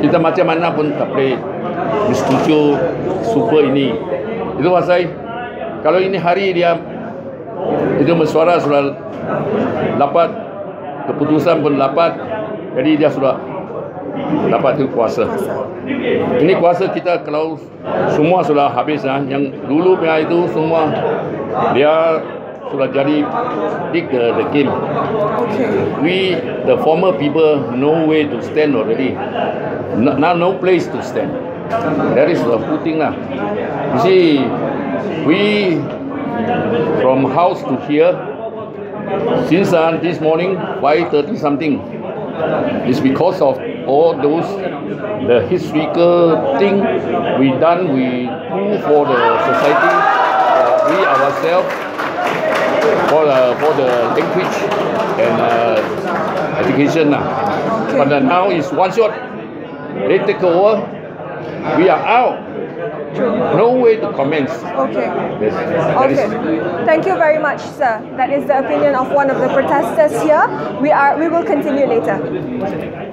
Kita macam mana pun tak boleh disetujui super ini. Itu pasal kalau ini hari dia itu mesyuarat sudah dapat keputusan pun dapat, jadi dia sudah dapat itu kuasa. Ini kuasa kita kalau semua sudah habis, yang dulu punya itu semua dia sudah jadi dig the game. We the former people no way to stand already. Now no place to stand. That is the good thing lah. You see, we from house to here since this morning 5:30 something. It's because of all those the historical thing we done, we do for the society, we ourselves, for the language and education lah. But now is one shot. They take over. We are out. No way to commence. Okay. Yes. Okay. Thank you very much, sir. That is the opinion of one of the protesters here. We will continue later.